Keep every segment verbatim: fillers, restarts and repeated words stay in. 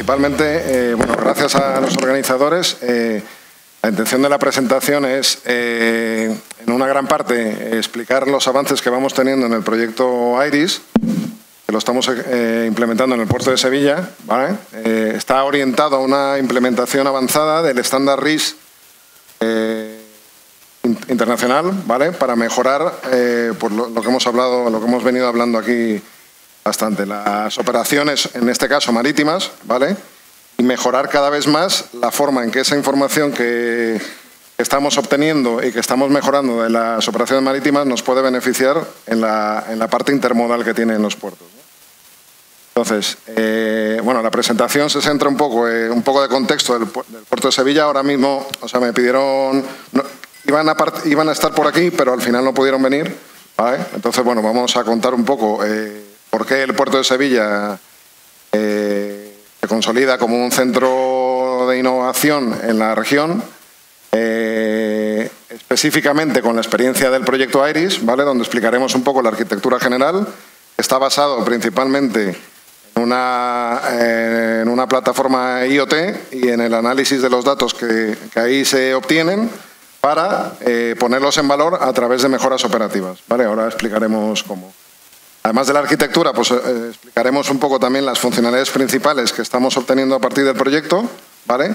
principalmente, eh, bueno, gracias a los organizadores, eh, la intención de la presentación es, eh, en una gran parte, eh, explicar los avances que vamos teniendo en el proyecto IRIS, que lo estamos eh, implementando en el puerto de Sevilla, ¿vale? Eh, está orientado a una implementación avanzada del estándar R I S eh, internacional, ¿vale? Para mejorar, eh, por lo, lo que hemos hablado, lo que hemos venido hablando aquí bastante, las operaciones, en este caso marítimas, ¿vale? Y mejorar cada vez más la forma en que esa información que estamos obteniendo y que estamos mejorando de las operaciones marítimas nos puede beneficiar en la, en la parte intermodal que tienen los puertos, ¿no? Entonces, eh, bueno, la presentación se centra un poco, eh, un poco de contexto del, del puerto de Sevilla. Ahora mismo, o sea, me pidieron, no, iban, a part, iban a estar por aquí, pero al final no pudieron venir, ¿vale? Entonces, bueno, vamos a contar un poco eh, por qué el puerto de Sevilla eh, se consolida como un centro de innovación en la región, eh, específicamente con la experiencia del proyecto IRIS, ¿vale? Donde explicaremos un poco la arquitectura general. Está basado principalmente en una, eh, en una plataforma I O T y en el análisis de los datos que, que ahí se obtienen para eh, ponerlos en valor a través de mejoras operativas, ¿vale? Ahora explicaremos cómo. Además de la arquitectura, pues eh, explicaremos un poco también las funcionalidades principales que estamos obteniendo a partir del proyecto, ¿vale?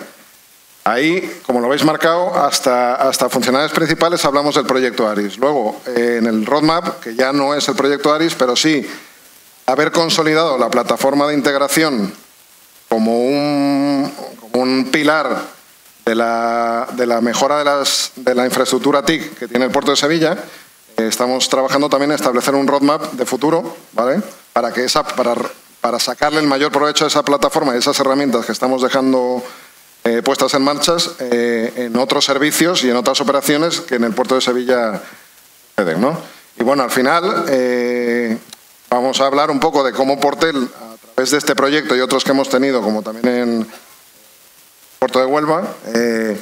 Ahí, como lo veis marcado, hasta, hasta funcionalidades principales hablamos del proyecto IRIS. Luego, eh, en el roadmap, que ya no es el proyecto IRIS, pero sí haber consolidado la plataforma de integración como un, como un pilar de la, de la mejora de, las, de la infraestructura T I C que tiene el puerto de Sevilla. Estamos trabajando también en establecer un roadmap de futuro, ¿vale? Para, que esa, para, para sacarle el mayor provecho a esa plataforma y esas herramientas que estamos dejando eh, puestas en marcha eh, en otros servicios y en otras operaciones que en el puerto de Sevilla suceden, ¿no? Y bueno, al final eh, vamos a hablar un poco de cómo Portel, a través de este proyecto y otros que hemos tenido, como también en Puerto de Huelva, eh,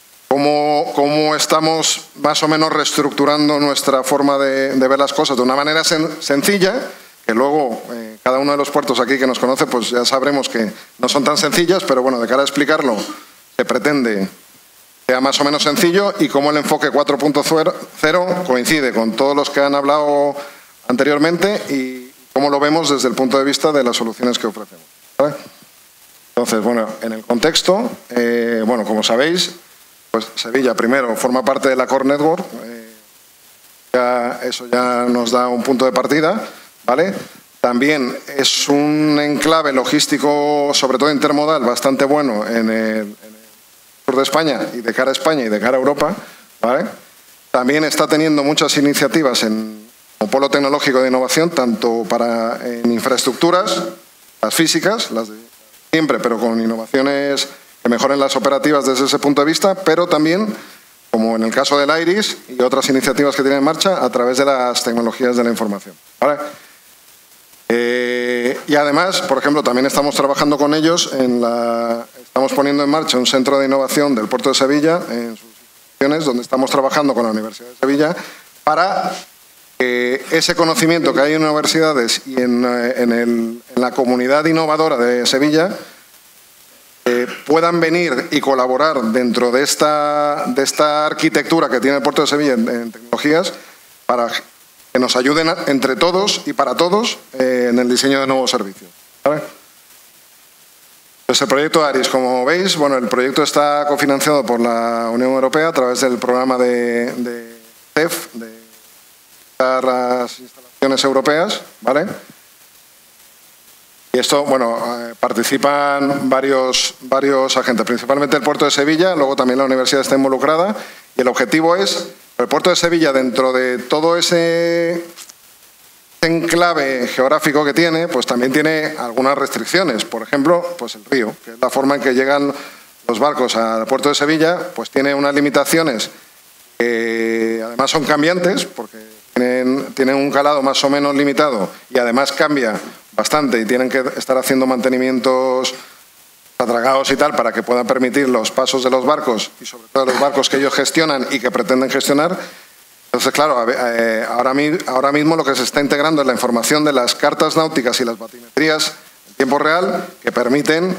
Cómo, cómo estamos más o menos reestructurando nuestra forma de, de ver las cosas de una manera sen, sencilla, que luego eh, cada uno de los puertos aquí que nos conoce, pues ya sabremos que no son tan sencillas, pero bueno, de cara a explicarlo, se pretende que sea más o menos sencillo y cómo el enfoque cuatro punto cero coincide con todos los que han hablado anteriormente y cómo lo vemos desde el punto de vista de las soluciones que ofrecemos, ¿vale? Entonces, bueno, en el contexto, eh, bueno, como sabéis, pues Sevilla, primero, forma parte de la Core Network, eh, ya, eso ya nos da un punto de partida, ¿vale? También es un enclave logístico, sobre todo intermodal, bastante bueno en el, en el sur de España y de cara a España y de cara a Europa, ¿vale? También está teniendo muchas iniciativas en, como polo tecnológico de innovación, tanto para en infraestructuras, las físicas, las de siempre, pero con innovaciones que mejoren las operativas desde ese punto de vista, pero también, como en el caso del IRIS y otras iniciativas que tiene en marcha, a través de las tecnologías de la información, ¿vale? Eh, y además, por ejemplo, también estamos trabajando con ellos, en la, estamos poniendo en marcha un centro de innovación del puerto de Sevilla, en sus instituciones, donde estamos trabajando con la Universidad de Sevilla, para que ese conocimiento que hay en universidades y en, en, el, en la comunidad innovadora de Sevilla, Eh, puedan venir y colaborar dentro de esta, de esta arquitectura que tiene el puerto de Sevilla en, en tecnologías para que nos ayuden a, entre todos y para todos eh, en el diseño de nuevos servicios, ¿vale? Pues el proyecto IRIS, como veis, bueno, el proyecto está cofinanciado por la Unión Europea a través del programa de, de C E F, de las instalaciones europeas, ¿vale? Y esto, bueno, eh, participan varios, varios agentes, principalmente el puerto de Sevilla, luego también la universidad está involucrada y el objetivo es, el puerto de Sevilla, dentro de todo ese enclave geográfico que tiene, pues también tiene algunas restricciones. Por ejemplo, pues el río, que es la forma en que llegan los barcos al puerto de Sevilla, pues tiene unas limitaciones que además son cambiantes, porque tienen, tienen un calado más o menos limitado y además cambia bastante y tienen que estar haciendo mantenimientos atragados y tal para que puedan permitir los pasos de los barcos y sobre todo los barcos que ellos gestionan y que pretenden gestionar. Entonces, claro, eh, ahora, ahora mismo lo que se está integrando es la información de las cartas náuticas y las batimetrías en tiempo real que permiten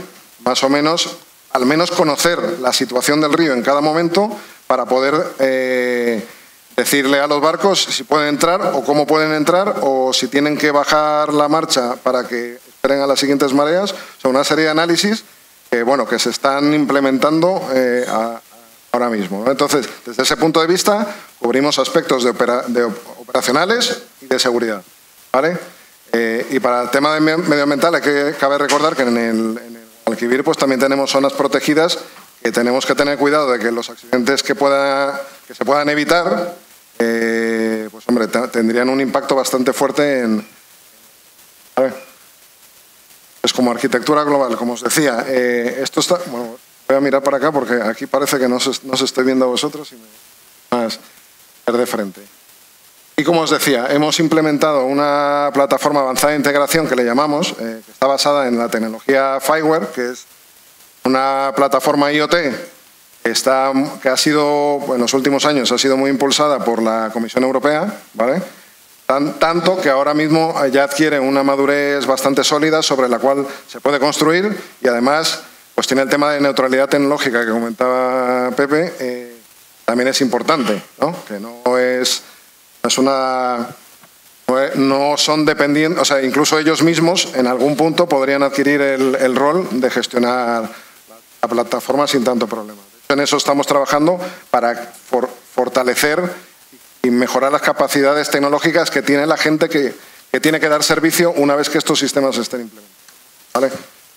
más o menos, al menos conocer la situación del río en cada momento para poder eh, decirle a los barcos si pueden entrar o cómo pueden entrar o si tienen que bajar la marcha para que esperen a las siguientes mareas. O sea, una serie de análisis que, bueno, que se están implementando eh, a, ahora mismo, ¿no? Entonces, desde ese punto de vista, cubrimos aspectos de, opera, de operacionales y de seguridad, ¿vale? Eh, y para el tema de medioambiental, hay que, cabe recordar que en el, en el Guadalquivir pues, también tenemos zonas protegidas que tenemos que tener cuidado de que los accidentes que, pueda, que se puedan evitar, eh, pues hombre, tendrían un impacto bastante fuerte en... ¿vale? Pues como arquitectura global, como os decía, eh, esto está... Bueno, voy a mirar para acá porque aquí parece que no se, no se estoy viendo a vosotros y me más ver de frente. Y como os decía, hemos implementado una plataforma avanzada de integración que le llamamos, eh, que está basada en la tecnología Fireware, que es una plataforma I O T que, está, que ha sido, en los últimos años, ha sido muy impulsada por la Comisión Europea, ¿vale? Tan, tanto que ahora mismo ya adquiere una madurez bastante sólida sobre la cual se puede construir y además pues tiene el tema de neutralidad tecnológica que comentaba Pepe, eh, también es importante, ¿no? Que no es, es una... No son dependientes, o sea, incluso ellos mismos en algún punto podrían adquirir el, el rol de gestionar la plataforma sin tanto problema. De hecho, en eso estamos trabajando para for, fortalecer y mejorar las capacidades tecnológicas que tiene la gente que, que tiene que dar servicio una vez que estos sistemas estén implementados, ¿vale?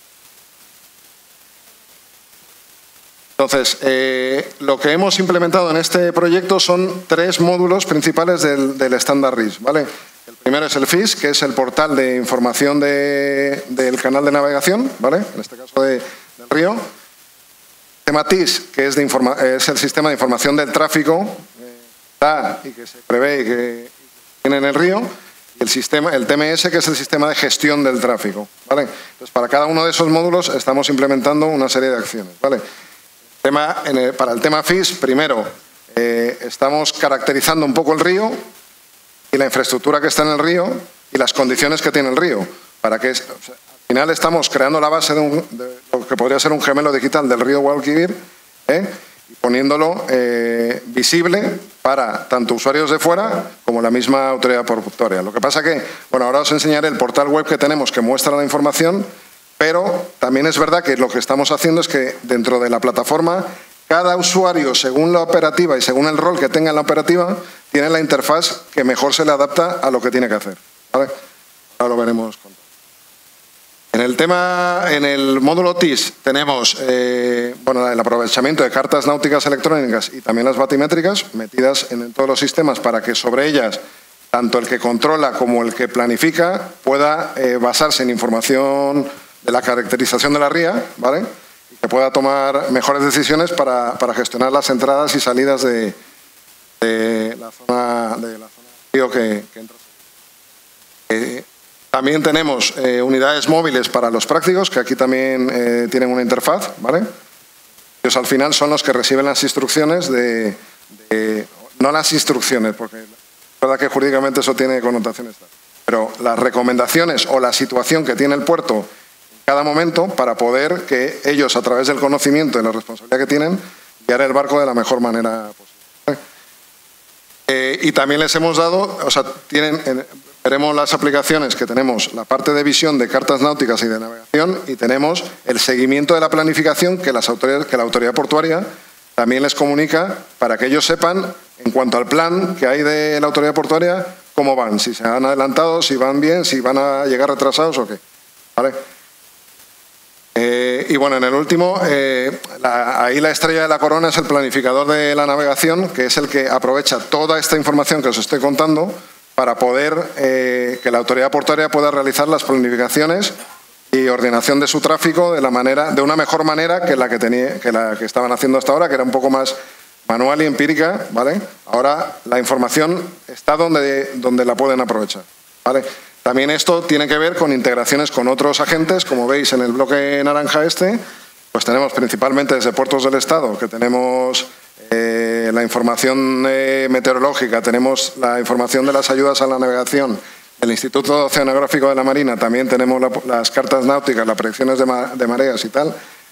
Entonces, eh, lo que hemos implementado en este proyecto son tres módulos principales del, del estándar R I S, ¿vale? El primero es el F I S, que es el portal de información de, del canal de navegación, ¿vale? En este caso de, del río. El tema T I S, que es, de informa, es el sistema de información del tráfico eh, y que se prevé y que tiene en el río. Y el, sistema, el T M S, que es el sistema de gestión del tráfico, ¿vale? Entonces, para cada uno de esos módulos estamos implementando una serie de acciones, ¿vale? Tema, en el, para el tema F I S, primero, eh, estamos caracterizando un poco el río y la infraestructura que está en el río y las condiciones que tiene el río. Para que, o sea, al final estamos creando la base de, un, de lo que podría ser un gemelo digital del río Guadalquivir, ¿eh? Y poniéndolo eh, visible para tanto usuarios de fuera como la misma autoridad portuaria. Lo que pasa que, bueno, ahora os enseñaré el portal web que tenemos que muestra la información. Pero también es verdad que lo que estamos haciendo es que dentro de la plataforma, cada usuario, según la operativa y según el rol que tenga en la operativa, tiene la interfaz que mejor se le adapta a lo que tiene que hacer, ¿vale? Ahora lo veremos. En el tema, en el módulo T I S tenemos eh, bueno, el aprovechamiento de cartas náuticas electrónicas y también las batimétricas metidas en todos los sistemas para que sobre ellas tanto el que controla como el que planifica pueda eh, basarse en información de la caracterización de la ría, ¿vale? Y que pueda tomar mejores decisiones para, para gestionar las entradas y salidas de, de la zona de la zona del río que, que entra. Eh, también tenemos eh, unidades móviles para los prácticos, que aquí también eh, tienen una interfaz, ¿vale? Ellos al final son los que reciben las instrucciones de, de no las instrucciones, porque es verdad que jurídicamente eso tiene connotaciones, pero las recomendaciones o la situación que tiene el puerto cada momento para poder que ellos, a través del conocimiento y la responsabilidad que tienen, guiar el barco de la mejor manera posible. Eh, y también les hemos dado, o sea, tienen, eh, veremos las aplicaciones que tenemos, la parte de visión de cartas náuticas y de navegación, y tenemos el seguimiento de la planificación que, las autoridades, que la autoridad portuaria también les comunica para que ellos sepan, en cuanto al plan que hay de la autoridad portuaria, cómo van, si se han adelantado, si van bien, si van a llegar retrasados o qué, ¿vale? Eh, y bueno, en el último, eh, la, ahí la estrella de la corona es el planificador de la navegación, que es el que aprovecha toda esta información que os estoy contando para poder eh, que la autoridad portuaria pueda realizar las planificaciones y ordenación de su tráfico de, la manera, de una mejor manera que la que, tenía, que la que estaban haciendo hasta ahora, que era un poco más manual y empírica, ¿vale? Ahora la información está donde, donde la pueden aprovechar, ¿vale? También esto tiene que ver con integraciones con otros agentes, como veis en el bloque naranja este, pues tenemos principalmente desde Puertos del Estado, que tenemos eh, la información eh, meteorológica, tenemos la información de las ayudas a la navegación, el Instituto Oceanográfico de la Marina, también tenemos la, las cartas náuticas, las predicciones de, ma, de mareas y tal.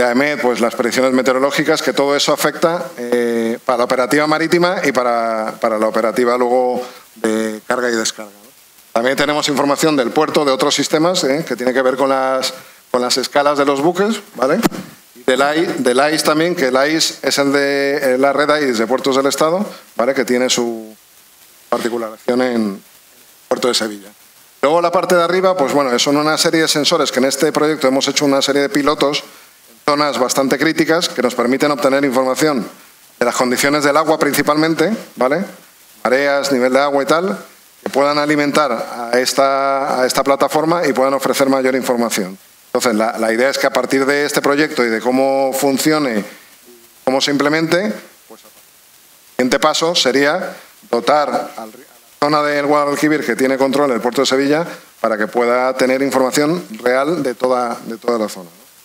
A E M E D, pues las predicciones meteorológicas, que todo eso afecta eh, para la operativa marítima y para, para la operativa luego de carga y descarga, ¿no? También tenemos información del puerto, de otros sistemas, eh, que tiene que ver con las, con las escalas de los buques, ¿vale? Y del A I S, del A I S también, que el A I S es el de la red A I S de Puertos del Estado, ¿vale? Que tiene su particularización en el puerto de Sevilla. Luego la parte de arriba, pues bueno, son una serie de sensores que en este proyecto hemos hecho una serie de pilotos en zonas bastante críticas que nos permiten obtener información de las condiciones del agua principalmente, ¿vale? Mareas, nivel de agua y tal, que puedan alimentar a esta, a esta plataforma y puedan ofrecer mayor información. Entonces, la, la idea es que a partir de este proyecto y de cómo funcione, cómo se implemente, pues el siguiente paso sería dotar al zona del Guadalquivir, que tiene control el puerto de Sevilla, para que pueda tener información real de toda, de toda la zona, ¿no?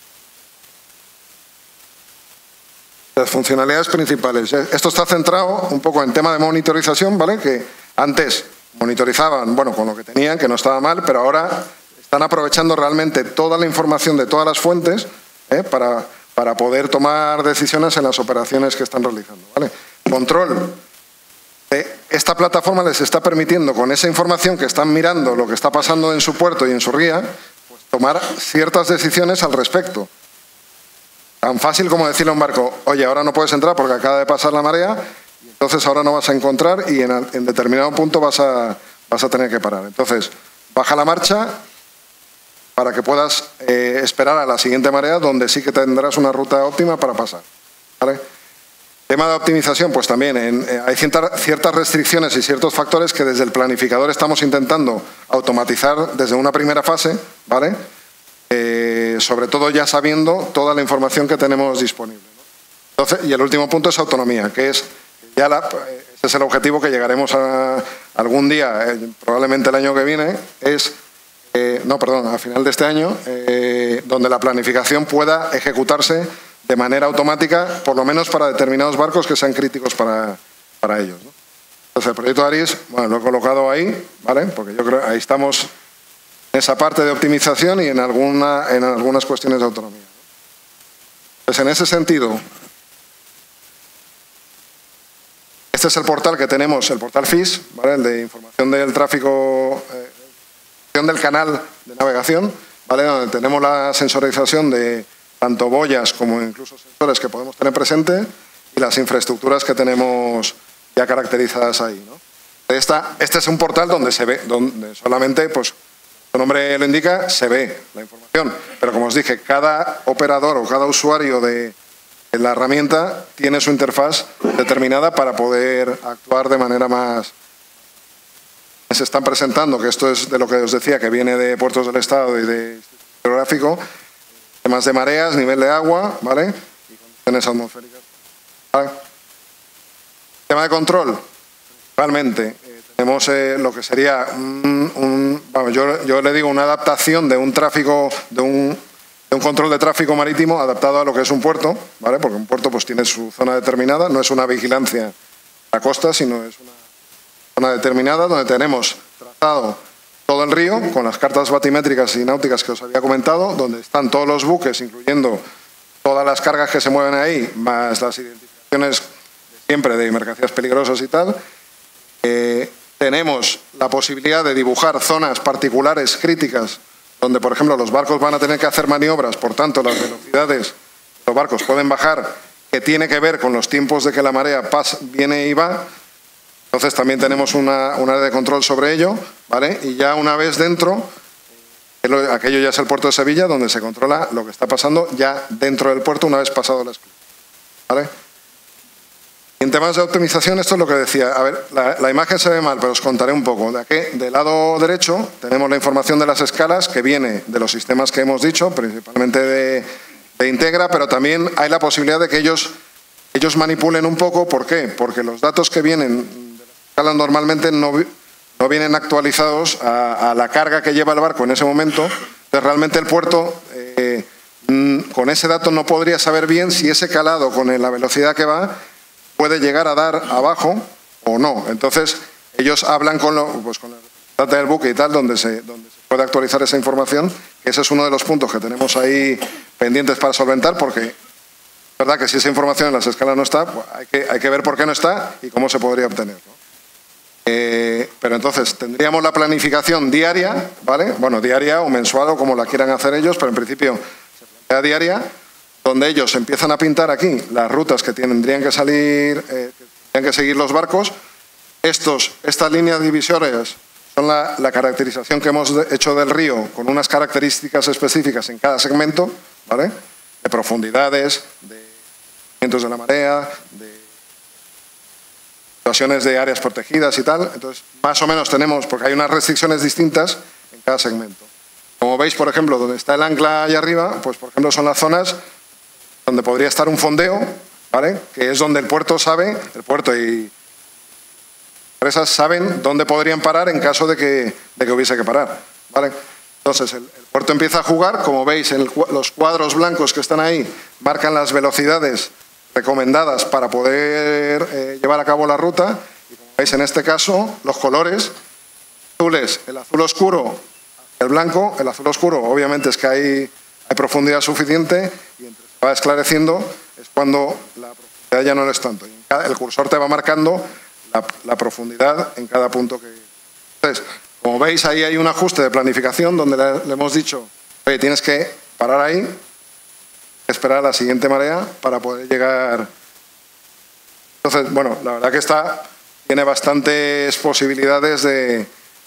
Las funcionalidades principales. Esto está centrado un poco en tema de monitorización, ¿vale? Que antes monitorizaban, bueno, con lo que tenían, que no estaba mal, pero ahora están aprovechando realmente toda la información de todas las fuentes, ¿eh? para, para poder tomar decisiones en las operaciones que están realizando, ¿vale? Control. Esta plataforma les está permitiendo, con esa información que están mirando lo que está pasando en su puerto y en su ría, pues tomar ciertas decisiones al respecto. Tan fácil como decirle a un barco, oye, ahora no puedes entrar porque acaba de pasar la marea, y entonces ahora no vas a encontrar y en, en determinado punto vas a, vas a tener que parar. Entonces, baja la marcha para que puedas eh, esperar a la siguiente marea, donde sí que tendrás una ruta óptima para pasar, ¿vale? Tema de optimización, pues también en, eh, hay cierta, ciertas restricciones y ciertos factores que desde el planificador estamos intentando automatizar desde una primera fase, ¿vale? Eh, sobre todo ya sabiendo toda la información que tenemos disponible, ¿no? Entonces, y el último punto es autonomía, que es ya la, ese es el objetivo que llegaremos a algún día, eh, probablemente el año que viene, es, eh, no, perdón, a final de este año, eh, donde la planificación pueda ejecutarse de manera automática, por lo menos para determinados barcos que sean críticos para, para ellos, ¿no? Entonces, el proyecto ARIS, bueno, lo he colocado ahí, ¿vale? Porque yo creo que ahí estamos en esa parte de optimización y en, alguna, en algunas cuestiones de autonomía, ¿no? Pues en ese sentido, este es el portal que tenemos, el portal F I S, ¿vale? El de información del tráfico, eh, del canal de navegación, ¿vale? Donde tenemos la sensorización de tanto boyas como incluso sensores que podemos tener presente y las infraestructuras que tenemos ya caracterizadas ahí, ¿no? Esta, este es un portal donde se ve, donde solamente, pues, su nombre lo indica, se ve la información. Pero como os dije, cada operador o cada usuario de, de la herramienta tiene su interfaz determinada para poder actuar de manera más... Se están presentando, que esto es de lo que os decía, que viene de Puertos del Estado y de Geográfico, temas de mareas, nivel de agua, ¿vale? Y condiciones atmosféricas, ¿vale? Tema de control, realmente eh, tenemos eh, lo que sería un, un vamos, yo, yo le digo una adaptación de un tráfico, de un, de un control de tráfico marítimo adaptado a lo que es un puerto, ¿vale? Porque un puerto pues tiene su zona determinada, no es una vigilancia a la costa, sino es una zona determinada donde tenemos trazado todo el río, con las cartas batimétricas y náuticas que os había comentado, donde están todos los buques, incluyendo todas las cargas que se mueven ahí, más las identificaciones de siempre de mercancías peligrosas y tal. Eh, tenemos la posibilidad de dibujar zonas particulares críticas, donde, por ejemplo, los barcos van a tener que hacer maniobras, por tanto, las velocidades de los barcos pueden bajar, que tiene que ver con los tiempos de que la marea pasa, viene y va. Entonces también tenemos una, una área de control sobre ello, ¿vale? Y ya una vez dentro, aquello ya es el puerto de Sevilla, donde se controla lo que está pasando ya dentro del puerto una vez pasado la esclusa, ¿vale? En temas de optimización, esto es lo que decía. A ver, la, la imagen se ve mal, pero os contaré un poco. De aquí, del lado derecho, tenemos la información de las escalas que viene de los sistemas que hemos dicho, principalmente de, de Integra, pero también hay la posibilidad de que ellos, ellos manipulen un poco. ¿Por qué? Porque los datos que vienen normalmente no, no vienen actualizados a, a la carga que lleva el barco en ese momento. Entonces, realmente el puerto, eh, con ese dato no podría saber bien si ese calado con la velocidad que va puede llegar a dar abajo o no. Entonces, ellos hablan con, lo, pues con la data del buque y tal, donde se, donde se puede actualizar esa información que ese es uno de los puntos que tenemos ahí pendientes para solventar, porque es verdad que si esa información en las escalas no está, pues hay, que, hay que ver por qué no está y cómo se podría obtener, ¿no? Eh, pero entonces tendríamos la planificación diaria, ¿vale? Bueno, diaria o mensual o como la quieran hacer ellos, pero en principio se plantea diaria, donde ellos empiezan a pintar aquí las rutas que tendrían que salir, eh, que tendrían que seguir los barcos. Estos, estas líneas divisorias son la, la caracterización que hemos de, hecho del río, con unas características específicas en cada segmento, ¿vale? De profundidades, de movimientos de la marea, de situaciones de áreas protegidas y tal. Entonces, más o menos tenemos, porque hay unas restricciones distintas en cada segmento. Como veis, por ejemplo, donde está el ancla allá arriba, pues por ejemplo son las zonas donde podría estar un fondeo, ¿vale? Que es donde el puerto sabe, el puerto y empresas saben dónde podrían parar en caso de que, de que hubiese que parar, ¿vale? Entonces, el, el puerto empieza a jugar, como veis, en el, los cuadros blancos que están ahí marcan las velocidades recomendadas para poder eh, llevar a cabo la ruta. Y como veis, en este caso, los colores azules, el azul oscuro, el blanco, el azul oscuro, obviamente es que hay, hay profundidad suficiente y entre se va esclareciendo es cuando la profundidad ya no lo es tanto. Y cada, el cursor te va marcando la, la profundidad en cada punto que... Entonces, como veis, ahí hay un ajuste de planificación donde le, le hemos dicho, oye, tienes que parar ahí, esperar a la siguiente marea para poder llegar. Entonces, bueno, la verdad que está, tiene bastantes posibilidades de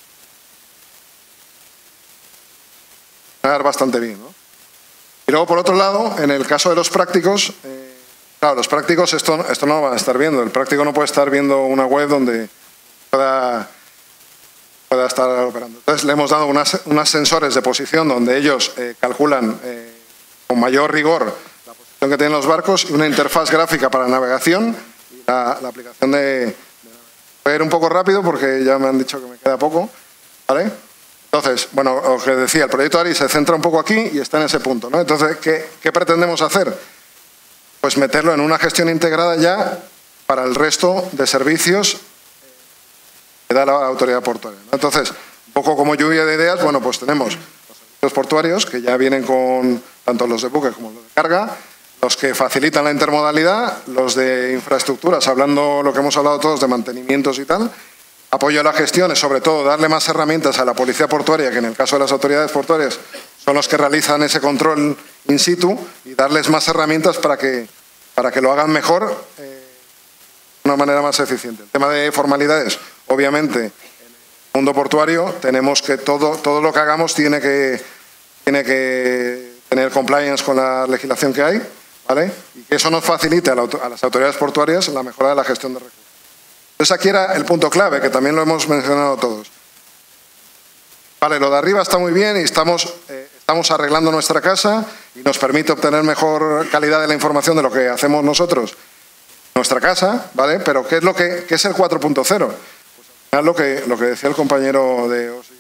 funcionar bastante bien, ¿no? Y luego, por otro lado, en el caso de los prácticos, eh, claro, los prácticos esto, esto no lo van a estar viendo. El práctico no puede estar viendo una web donde pueda, pueda estar operando. Entonces, le hemos dado unas, unas sensores de posición donde ellos eh, calculan eh, con mayor rigor la posición que tienen los barcos y una interfaz gráfica para navegación y la, la aplicación de, de... Voy a ir un poco rápido porque ya me han dicho que me queda poco, ¿vale? Entonces, bueno, os que decía, el proyecto ARIS se centra un poco aquí y está en ese punto, ¿no? Entonces, ¿qué, qué pretendemos hacer? Pues meterlo en una gestión integrada ya para el resto de servicios que da la autoridad portuaria, ¿no? Entonces, un poco como lluvia de ideas, bueno, pues tenemos los servicios portuarios que ya vienen con tanto los de buque como los de carga, los que facilitan la intermodalidad, los de infraestructuras, hablando lo que hemos hablado todos de mantenimientos y tal, apoyo a la gestión es sobre todo darle más herramientas a la policía portuaria, que en el caso de las autoridades portuarias son los que realizan ese control in situ, y darles más herramientas para que, para que lo hagan mejor eh, de una manera más eficiente. El tema de formalidades, obviamente, en el mundo portuario tenemos que todo, todo lo que hagamos tiene que, tiene que tener compliance con la legislación que hay, ¿vale? Y que eso nos facilite a, la, a las autoridades portuarias la mejora de la gestión de recursos. Entonces aquí era el punto clave, que también lo hemos mencionado todos. Vale, lo de arriba está muy bien y estamos, eh, estamos arreglando nuestra casa y nos permite obtener mejor calidad de la información de lo que hacemos nosotros en nuestra casa, ¿vale? Pero ¿qué es, lo que, qué es el cuatro punto cero? Pues al final lo que, lo que decía el compañero de Osi.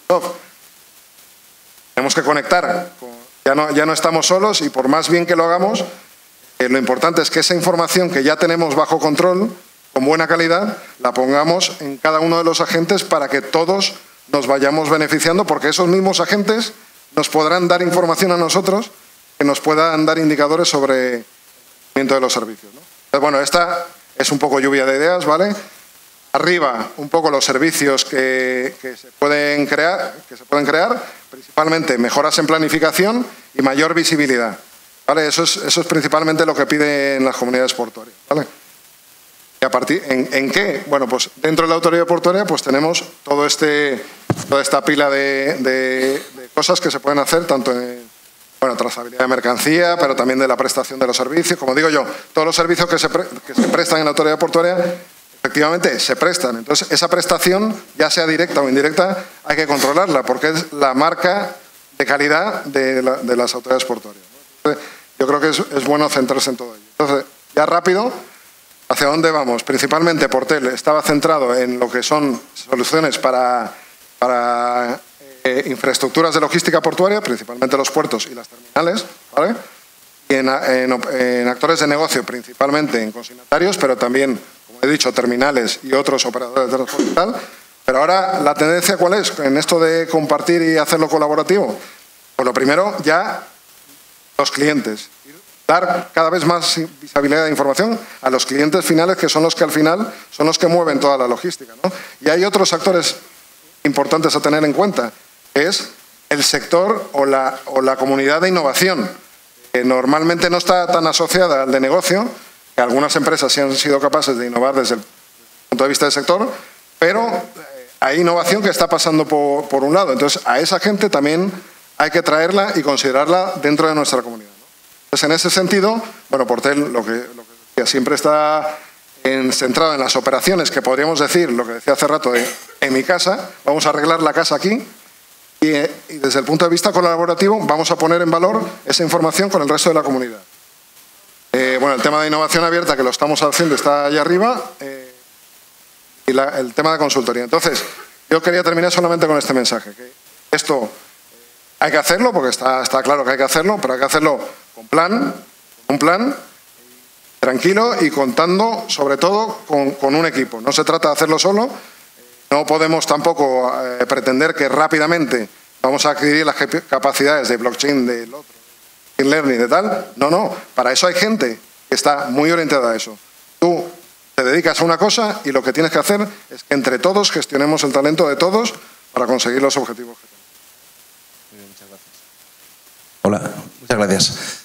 Tenemos que conectar, con, ya, no, ya no estamos solos y por más bien que lo hagamos, eh, lo importante es que esa información que ya tenemos bajo control, con buena calidad, la pongamos en cada uno de los agentes para que todos nos vayamos beneficiando, porque esos mismos agentes nos podrán dar información a nosotros que nos puedan dar indicadores sobre el movimiento de los servicios, ¿no? Entonces, bueno, esta es un poco lluvia de ideas, ¿vale? Arriba, un poco los servicios que, que, se pueden crear, que se pueden crear, principalmente mejoras en planificación y mayor visibilidad, ¿vale? Eso es, eso es principalmente lo que piden las comunidades portuarias, ¿vale? ¿Y a partir, en, en qué? Bueno, pues dentro de la autoridad portuaria pues tenemos todo este, toda esta pila de, de, de cosas que se pueden hacer, tanto en bueno, trazabilidad de mercancía, pero también de la prestación de los servicios. Como digo yo, todos los servicios que se, pre, que se prestan en la autoridad portuaria, efectivamente se prestan. Entonces, esa prestación, ya sea directa o indirecta, hay que controlarla, porque es la marca de calidad de, la, de las autoridades portuarias, ¿no? Entonces, yo creo que es, es bueno centrarse en todo ello. Entonces, ya rápido, ¿hacia dónde vamos? Principalmente Portel estaba centrado en lo que son soluciones para, para eh, infraestructuras de logística portuaria, principalmente los puertos y las terminales, ¿vale? Y en, en, en actores de negocio, principalmente en consignatarios, pero también, como he dicho, terminales y otros operadores de transporte y tal. Pero ahora, ¿la tendencia cuál es? En esto de compartir y hacerlo colaborativo, Pues lo primero, ya los clientes. Dar cada vez más visibilidad de información a los clientes finales, que son los que al final son los que mueven toda la logística, ¿no? Y hay otros actores importantes a tener en cuenta, que es el sector o la, o la comunidad de innovación, que normalmente no está tan asociada al de negocio, que algunas empresas sí han sido capaces de innovar desde el punto de vista del sector, pero hay innovación que está pasando por, por un lado. Entonces, a esa gente también hay que traerla y considerarla dentro de nuestra comunidad, ¿no? Entonces, en ese sentido, bueno, Portel, lo que, lo que decía, siempre está en, centrado en las operaciones, que podríamos decir, lo que decía hace rato, de, en mi casa, vamos a arreglar la casa aquí, y, y desde el punto de vista colaborativo vamos a poner en valor esa información con el resto de la comunidad. Eh, bueno, el tema de innovación abierta, que lo estamos haciendo, está allá arriba, eh, y la, el tema de consultoría. Entonces, yo quería terminar solamente con este mensaje, que esto hay que hacerlo, porque está, está claro que hay que hacerlo, pero hay que hacerlo con plan, con un plan, tranquilo y contando, sobre todo, con, con un equipo. No se trata de hacerlo solo, no podemos tampoco eh, pretender que rápidamente vamos a adquirir las capacidades de blockchain, del otro, de learning, de tal. No, no, para eso hay gente que está muy orientada a eso. Tú te dedicas a una cosa y lo que tienes que hacer es que entre todos gestionemos el talento de todos para conseguir los objetivos que tenemos. Muchas gracias. Hola, muchas gracias.